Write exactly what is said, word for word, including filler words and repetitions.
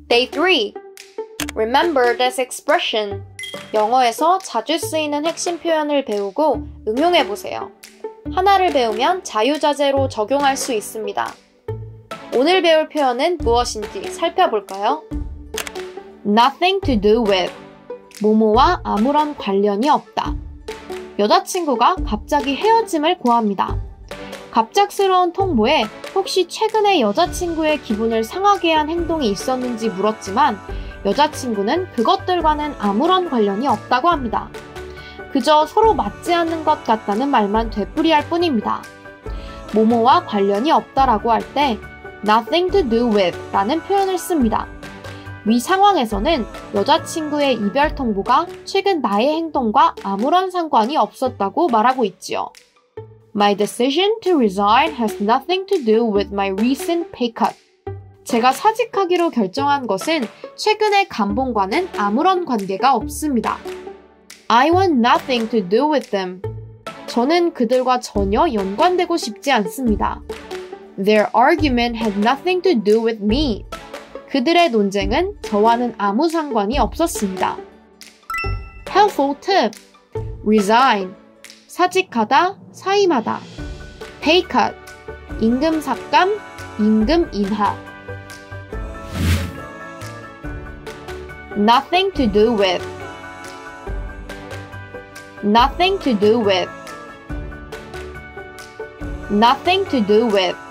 Day three. Remember this expression. 영어에서 자주 쓰이는 핵심 표현을 배우고 응용해보세요. 하나를 배우면 자유자재로 적용할 수 있습니다. 오늘 배울 표현은 무엇인지 살펴볼까요? Nothing to do with. 뭐뭐와 아무런 관련이 없다. 여자친구가 갑자기 헤어짐을 고합니다. 갑작스러운 통보에 혹시 최근에 여자친구의 기분을 상하게 한 행동이 있었는지 물었지만 여자친구는 그것들과는 아무런 관련이 없다고 합니다. 그저 서로 맞지 않는 것 같다는 말만 되풀이할 뿐입니다. 뭐뭐와 관련이 없다라고 할 때 nothing to do with 라는 표현을 씁니다. 위 상황에서는 여자친구의 이별 통보가 최근 나의 행동과 아무런 상관이 없었다고 말하고 있지요. My decision to resign has nothing to do with my recent pay cut. 제가 사직하기로 결정한 것은 최근의 감봉과는 아무런 관계가 없습니다. I want nothing to do with them. 저는 그들과 전혀 연관되고 싶지 않습니다. Their argument had nothing to do with me. 그들의 논쟁은 저와는 아무 상관이 없었습니다. Helpful tip. Resign. 사직하다, 사임하다. Pay cut. 임금 삭감, 임금 인하. Nothing to do with. Nothing to do with. Nothing to do with.